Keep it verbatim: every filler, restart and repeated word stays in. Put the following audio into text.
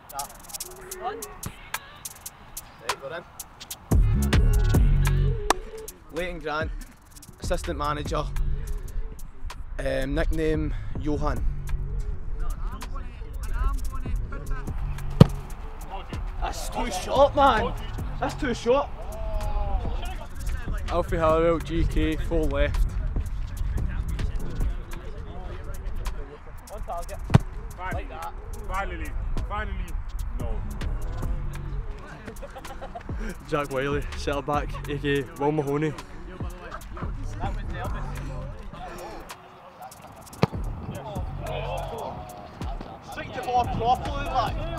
One. Right, we're in. Leighton Grant, assistant manager. Um, nickname Johan. That's too short, man. That's too short. Alfie Halliwell, G K, four left. On target. Like that. Finally, finally, no. Jack Wiley, centre back, aka Will Mahoney. That was nervous. Stick the ball properly, like.